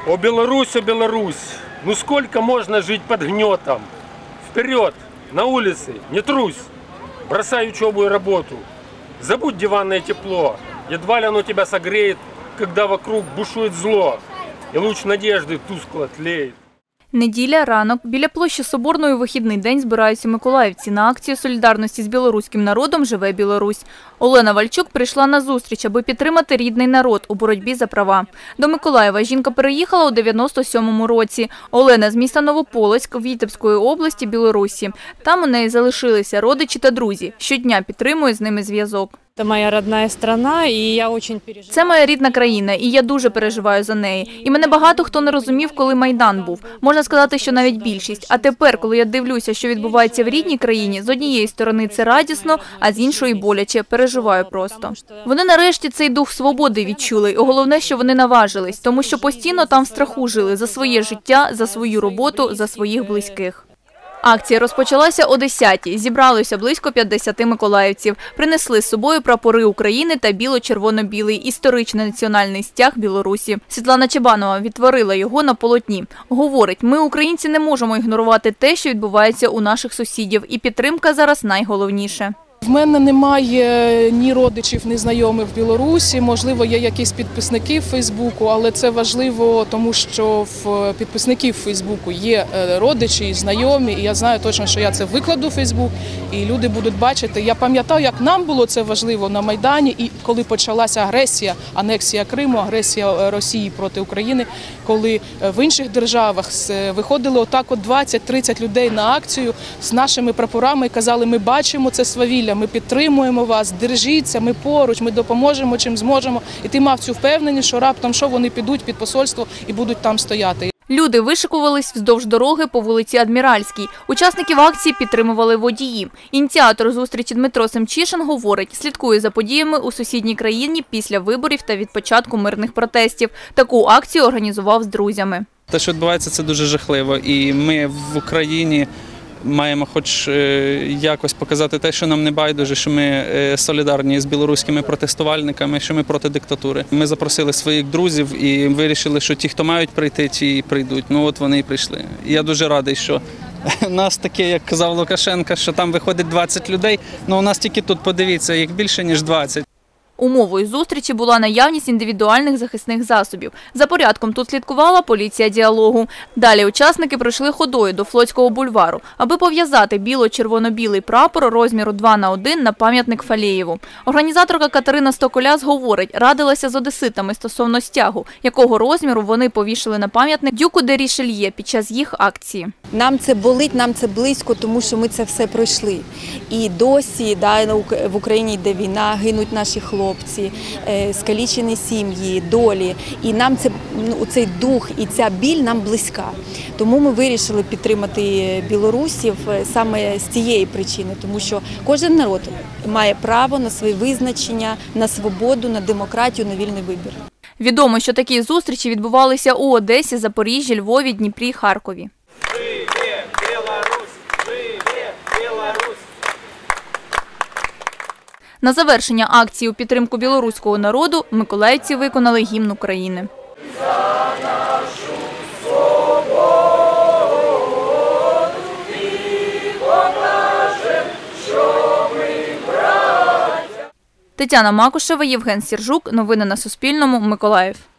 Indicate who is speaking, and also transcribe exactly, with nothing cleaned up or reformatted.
Speaker 1: О, Беларусь, о, Беларусь, ну сколько можно жить под гнетом? Вперед, на улице, не трусь, бросай учебу и работу. Забудь диванное тепло, едва ли оно тебя согреет, когда вокруг бушует зло, и луч надежды тускло тлеет.
Speaker 2: Неділя, ранок. Біля площі Соборної у вихідний день збираються миколаївці. На акцію солідарності з білоруським народом «Живе Білорусь». Олена Вальчук прийшла на зустріч, аби підтримати рідний народ у боротьбі за права. До Миколаєва жінка переїхала у дев'яносто сьомому році. Олена з міста Новополоцьк Вітебської області, Білорусі. Там у неї залишилися родичі та друзі. Щодня підтримує з ними зв'язок.
Speaker 3: Це моя рідна країна, і я дуже переживаю.
Speaker 2: Це моя рідна країна, і я дуже переживаю за неї. І мене багато хто не розумів, коли Майдан був. Можна сказати, що навіть більшість. А тепер, коли я дивлюся, що відбувається в рідній країні, з однієї сторони це радісно, а з іншої боляче. Переживаю просто. Вони нарешті цей дух свободи відчули. І головне, що вони наважились, тому що постійно там в страху жили за своє життя, за свою роботу, за своїх близьких. Акція розпочалася о десятій. Зібралося близько п'ятдесяти миколаївців. Принесли з собою прапори України та біло-червоно-білий історичний національний стяг Білорусі. Світлана Чебанова відтворила його на полотні. Говорить, ми, українці, не можемо ігнорувати те, що відбувається у наших сусідів. І підтримка зараз найголовніше.
Speaker 4: В мене немає ні родичів, ні знайомих в Білорусі, можливо, є якісь підписники в Фейсбуку, але це важливо, тому що в підписників в Фейсбуку є родичі і знайомі, і я знаю точно, що я це викладу в Фейсбук, і люди будуть бачити. Я пам'ятаю, як нам було це важливо на Майдані, і коли почалася агресія, анексія Криму, агресія Росії проти України, коли в інших державах виходили отак от двадцять-тридцять людей на акцію з нашими прапорами і казали, ми бачимо це свавілля, ми підтримуємо вас, держіться, ми поруч, ми допоможемо, чим зможемо. І ти мав цю впевненість, що раптом що вони підуть під посольство і будуть там стояти.
Speaker 2: Люди вишикувались вздовж дороги по вулиці Адміральській. Учасників акції підтримували водії. Ініціатор зустрічі Дмитро Семчишин говорить, слідкує за подіями у сусідній країні після виборів та від початку мирних протестів. Таку акцію організував з друзями.
Speaker 5: Те, що відбувається, це дуже жахливо. І ми в Україні маємо хоч якось показати те, що нам не байдуже, що ми солідарні з білоруськими протестувальниками, що ми проти диктатури. Ми запросили своїх друзів і вирішили, що ті, хто мають прийти, ті прийдуть. Ну от вони і прийшли. Я дуже радий, що нас таке, як казав Лукашенко, що там виходить двадцять людей, але у нас тільки тут, подивіться, їх більше, ніж двадцять.
Speaker 2: Умовою зустрічі була наявність індивідуальних захисних засобів. За порядком тут слідкувала поліція діалогу. Далі учасники пройшли ходою до Флотського бульвару, аби пов'язати біло-червоно-білий прапор розміру два на один на пам'ятник Фалеєву. Організаторка Катерина Стоколяс говорить, радилася з одеситами стосовно стягу, якого розміру вони повішали на пам'ятник Дюку де Рішельє під час їх акції.
Speaker 6: Нам це болить, нам це близько, тому що ми це все пройшли. І досі да, в Україні йде війна, гинуть наші хлопці, скалічені сім'ї, долі. І нам це, ну, цей дух і ця біль нам близька. Тому ми вирішили підтримати білорусів саме з цієї причини, тому що кожен народ має право на своє визначення, на свободу, на демократію, на вільний вибір.
Speaker 2: Відомо, що такі зустрічі відбувалися у Одесі, Запоріжжі, Львові, Дніпрі, Харкові. На завершення акції у підтримку білоруського народу миколаївці виконали гімн України. Тетяна Макушева, Євген Сіржук. Новини на Суспільному. Миколаїв.